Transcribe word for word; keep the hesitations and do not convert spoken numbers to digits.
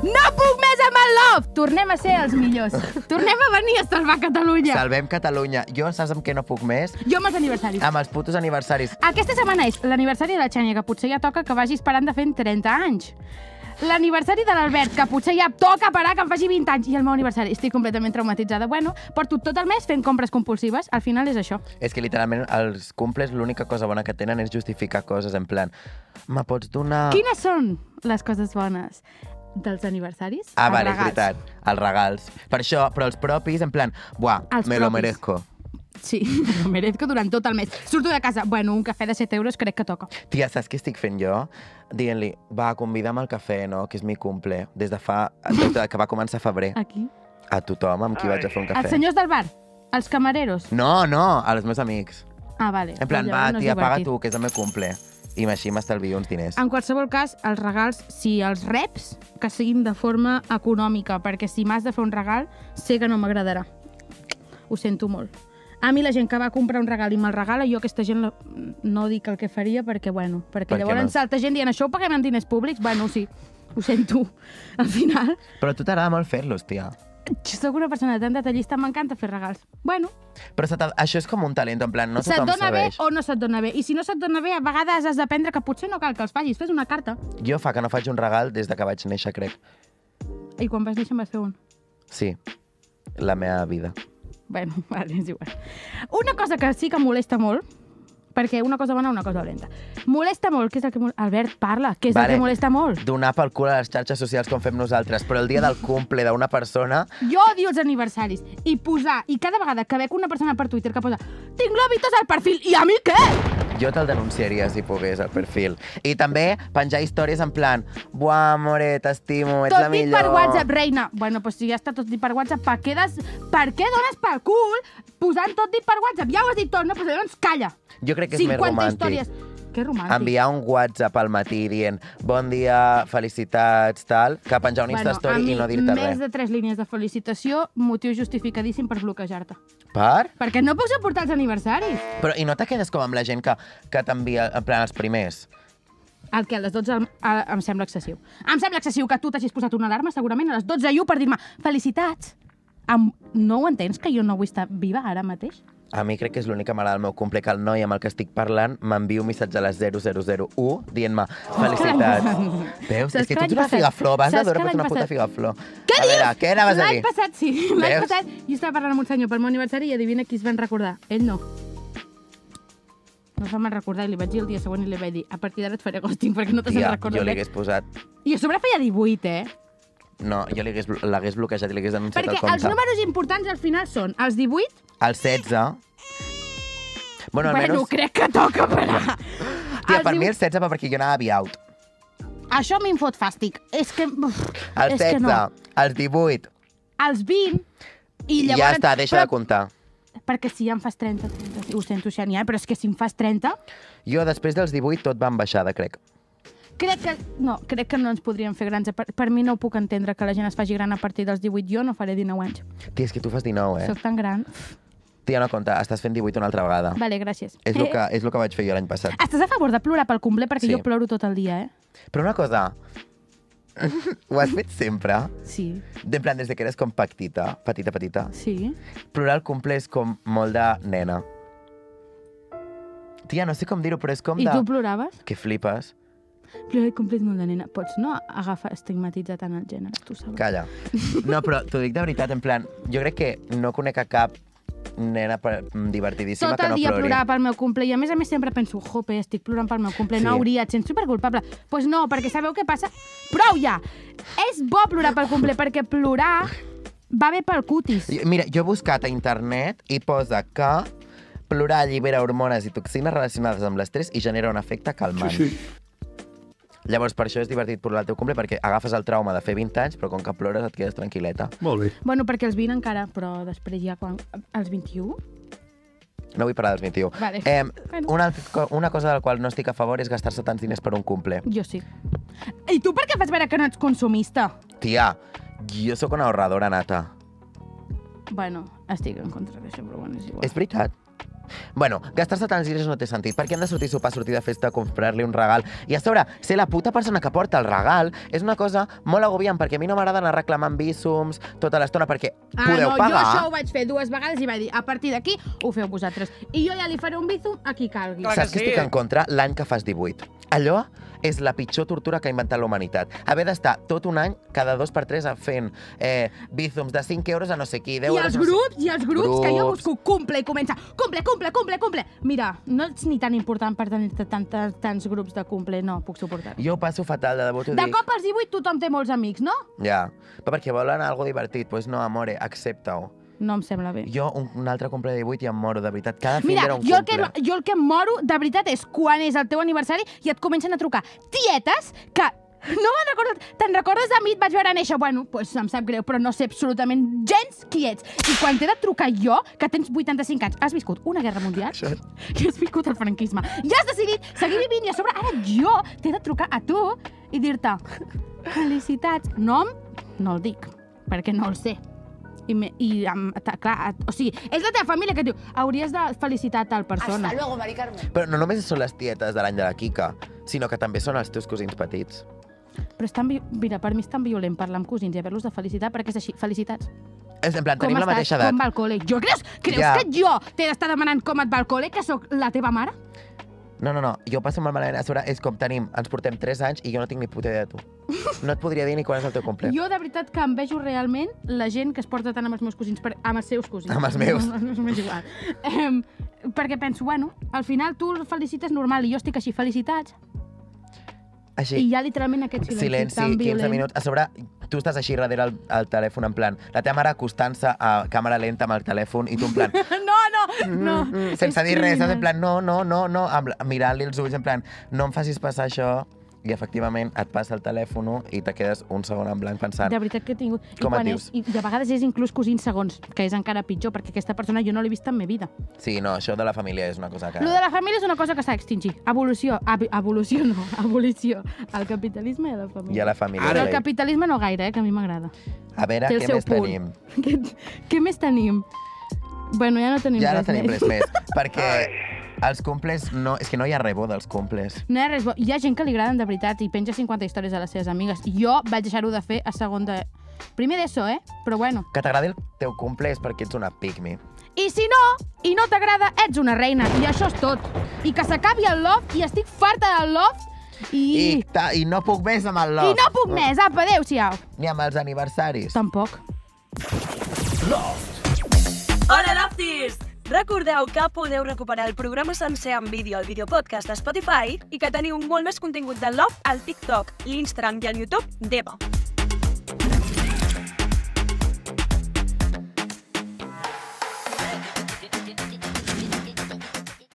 No puc més amb el love! Tornem a ser els millors. Tornem a venir a salvar Catalunya. Salvem Catalunya. Jo saps amb què no puc més? Jo amb els aniversaris. Amb els putos aniversaris. Aquesta setmana és l'aniversari de la Xènia, que potser ja toca que vagi esperant de fent trenta anys. L'aniversari de l'Albert, que potser ja toca parar que em faci vint anys. I el meu aniversari. Estic completament traumatitzada. Bueno, porto tot el mes fent compres compulsives. Al final és això. És que literalment els cumples l'única cosa bona que tenen és justificar coses en plan, me pots donar... Quines són les coses bones dels aniversaris? Ah, Els vale, és regals. veritat. Els regals. Per això, però els propis, en plan, buah, Els me lo propis. merezco. Sí, me lo merezco durant tot el mes. Surto de casa, bueno, un cafè de set euros crec que toca. Tia, saps què estic fent jo? Dient-li, va, convida'm al cafè, no?, que és mi cumple. Des de fa... Des de que va començar a febrer. Aquí. A tothom amb qui vaig a fer un cafè. Els senyors del bar, els camareros. No, no, a els meus amics. Ah, vale. En plan, Doncs va, llavors no és tia, paga divertit. tu, que és el meu cumple. I així m'estalvio uns diners. En qualsevol cas, els regals, si els reps, que siguin de forma econòmica, perquè si m'has de fer un regal, sé que no m'agradarà. Ho sento molt. A mi la gent que va comprar un regal i me'l regala, jo aquesta gent no dic el que faria perquè, bueno, perquè Per què llavors no? salta gent dient això ho paguem amb diners públics? Bueno, sí, ho sento. Al final, Però a tu t'agrada molt fer-los, tia. jo soc una persona tan detallista, m'encanta fer regals. Bueno, Però se això és com un talent, en plan, no se't tothom dona bé sabeix. o no se't dona bé. I si no se't dona bé, a vegades has d'aprendre que potser no cal que els facis. Fes una carta. Jo fa que no faig un regal des de que vaig néixer, crec. I quan vas néixer em vas fer un. Sí, la meva vida. Bueno, vale, és igual. Una cosa que sí que molesta molt, perquè una cosa bona, una cosa dolenta. Molesta molt, què és el que molesta? Albert, parla, què és Vale. el que molesta molt? Donar pel cul a les xarxes socials com fem nosaltres, però el dia del cumple d'una persona... Jo odio els aniversaris. I posar, i cada vegada que veig una persona per Twitter que posa tinc glòbitos al perfil, i a mi què? Jo te'l denunciaria si pogués al perfil. I també penjar històries en plan buah, amore, t'estimo, ets Tot la dit millor. per WhatsApp, reina. Bueno, pues si ja està tot dit per WhatsApp, per què, des... per què dones pel cul posant tot dit per WhatsApp? Ja ho has dit tot, no? Pues llavors calla. Jo crec que és més cinquanta romàntic. històries. Que romàntic. Enviar un WhatsApp al matí dient bon dia, felicitats, tal, que penjar una Instastory a mi, i no dir-te més res. de tres línies de felicitació, motiu justificadíssim per bloquejar-te. Per? Perquè no puc suportar els aniversaris. Però i no te quedes com amb la gent que, que t'envia, en plan, els primers? El que a les dotze al- a- em sembla excessiu. Em sembla excessiu que tu t'hagis posat una alarma, segurament, a les dotze i u per dir-me felicitats. Em... No ho entens, que jo no vull estar viva ara mateix? A mi crec que és l'única mare del meu cumple que el noi amb el que estic parlant m'envia un missatge a les zero zero zero u dient-me felicitats. Veus? Saps És que que tu l'any ets una passat- figaflor, vas de saps veure que que ets una l'any puta passat- figaflor. Què a dius? veure, què anaves a L'any dir? passat, sí. L'any Veus? passat jo estava parlant amb un senyor pel meu aniversari i adivina qui es van recordar. Ell no. No se'm van recordar i li vaig dir el dia següent i li vaig dir a partir d'ara et faré ghosting perquè no te se'n Tia, recorda jo li res. hagués posat... I a sobre feia divuit, eh? No, jo li hagués- l'hagués bloquejat i li hagués denunciat Perquè el compte. els números importants al final són els divuit. El setze... Bueno, Bueno, almenys... crec que toca parar. Tia, Els per mi divuit- el setze va perquè jo anava via out. Això m'hi fot fàstic. És que... Uf, El és que setze, no. els divuit... Els vint... I Ja llavors... està, deixa però, de comptar. Perquè si ja em fas trenta, trenta, ho sento, Xènia, eh? Però és que si em fas trenta... Jo, després dels divuit, tot va en baixada, crec. Crec que, no, crec que no ens podríem fer grans. Per, per mi no ho puc entendre que la gent es faci gran a partir dels divuit. Jo no faré dinou anys. Tia, és que tu fas dinou, eh? Soc tan gran. Tia, no compta, estàs fent divuit una altra vegada. Vale, gràcies. És el que, és el que vaig fer jo l'any passat. Estàs a favor de plorar pel cumple? Perquè Sí. jo ploro tot el dia, eh? Però una cosa... Ho has fet sempre? Sí, En plan, des de que eres com petita, petita, petita. sí. Plorar al cumple és com molt de nena. Tia, no sé com dir-ho, però és com I de... tu ploraves? Que flipes. Plorar al cumple és molt de nena. Pots no agafar, estigmatitzar tant el gènere, tu saps? Calla. No, però t'ho dic de veritat, en plan, jo crec que no conec a cap nena per- divertidíssima Tot que el no dia plori. plorar pel meu cumple i a més a més sempre penso, jope, estic plorant pel meu cumple, Sí. no hauria, et sents superculpable. Doncs pues no, perquè sabeu què passa? Prou ja! És bo plorar pel cumple perquè plorar va bé pel cutis. I- Mira, jo he buscat a internet i posa que plorar allibera hormones i toxines relacionades amb l'estrès i genera un efecte calmant. Sí, sí. Llavors, per això és divertit plorar al teu cumple, perquè agafes el trauma de fer vint anys, però com que plores et quedes tranquil·leta. Molt bé. Bueno, perquè els vint encara, però després ja quan... Els vint-i-u? No vull parlar dels vint-i-u. Vale. Eh, Bueno. una, altra co- una cosa de la qual no estic a favor és gastar-se tants diners per un cumple. Jo sí. I tu per què fas veure que no ets consumista? Tia, jo sóc una ahorradora nata. Bueno, estic en contra d'això, però bueno, és igual. És veritat. Bueno, gastar-se tants diners no té sentit. Per què hem de sortir a sopar, sortir de festa, comprar-li un regal? I a sobre, ser la puta persona que porta el regal és una cosa molt agobiant, perquè a mi no m'agrada anar reclamant bíssums tota l'estona, perquè ah, podeu no, pagar. Jo això ho vaig fer dues vegades i vaig dir, a partir d'aquí ho feu vosaltres. I jo ja li faré un bízum a qui calgui. Clar Saps que sí. estic en contra? L'any que fas divuit. Allò és la pitjor tortura que ha inventat la humanitat. Haver d'estar tot un any, cada dos per tres, fent eh, bízums de cinc euros a no sé qui, deu I euros... els no sé- grups, i els grups, Grups. que jo busco cumple i comença cumple, cumple, cumple, cumple. Mira, no ets ni tan important per tenir tants, tants grups de cumple, no puc suportar. Jo ho passo fatal, de debò t'ho De dic. cop als divuit tothom té molts amics, no? Ja, però perquè volen algo divertit. Doncs pues no, amore, accepta-ho. No em sembla bé. Jo, un, un altre cumple de divuit i em moro, de veritat. Cada fill Mira, era un jo el, que, cumple. jo el que em moro, de veritat, és quan és el teu aniversari i et comencen a trucar tietes que no me'n recordo. Te'n recordes de mi? Et vaig veure néixer. Bueno, doncs em sap greu, però no sé absolutament gens qui ets. I quan t'he de trucar jo, que tens vuitanta-cinc anys, has viscut una guerra mundial Això... i has viscut el franquisme, i has decidit seguir vivint, i a sobre ara jo t'he de trucar a tu i dir-te felicitats. Nom? No el dic, perquè no el sé. I, me, i um, ta, clar, o sigui, és la teva família que et diu hauries de felicitar tal persona. Hasta luego, Mari Carmen. Però no només són les tietes de l'any de la Kika, sinó que també són els teus cosins petits. Però és tan, vi- mira, per mi és tan violent parlar amb cosins i haver-los de felicitar perquè és així. Felicitats. És, en plan, Com tenim la estàs? mateixa edat. Com va el col·le? Jo creus, creus Ja. que jo t'he d'estar demanant com et va el col·le, que sóc la teva mare? No, no, no, jo passo molt malament. A sobre, és com tenim, ens portem tres anys i jo no tinc ni puta idea de tu. No et podria dir ni quan és el teu cumple. Jo, de veritat, que em vejo realment la gent que es porta tant amb els meus cosins, per, amb els seus cosins. Amb els meus. No, no, no m'és igual. Um, perquè penso, bueno, al final tu el felicites normal i jo estic així, felicitats. Així, I hi ha literalment aquest silenci, silenci, tan quinze violent. minuts. A sobre, tu estàs així darrere el, el telèfon, en plan, la teva mare acostant-se a càmera lenta amb el telèfon i tu en plan... No, no, no. Mm, mm, sense És dir res, saps? criminal. En plan, no, no, no, no, amb, la- mirant-li els ulls, en plan, no em facis passar això, i efectivament et passa el telèfon i te quedes un segon en blanc pensant... De veritat que he tingut... I Com et quan dius? És, I de vegades és inclús cosins segons, que és encara pitjor, perquè aquesta persona jo no l'he vist en ma vida. Sí, no, això de la família és una cosa que... Lo de la família és una cosa que s'ha d'extingir. Evolució. Ab evolució no, abolició. El capitalisme i a la família. I a la família. Però el Blake. capitalisme no gaire, eh, que a mi m'agrada. A veure, Té el què seu més punt. tenim? Què, què més tenim? Bueno, ja no tenim Ja no res tenim més. res més, perquè els cumples, no, és que no hi ha rebó dels cumples. No hi ha res bo. Hi ha gent que li agraden de veritat i penja cinquanta històries a les seves amigues. Jo vaig deixar-ho de fer a segon de... Primer d'ESO, eh? Però bueno. Que t'agradi el teu cumple és perquè ets una pigmi. I si no, i no t'agrada, ets una reina. I això és tot. I que s'acabi el love, i estic farta del love, i... I, ta, I no puc més amb el I love. no puc més. Apa, adéu-siau. Ni amb els aniversaris. Tampoc. Hola, Lofties! Recordeu que podeu recuperar el programa sencer en vídeo al videopodcast de Spotify i que teniu molt més contingut de Love al TikTok, l'Instagram i al YouTube d'Eva.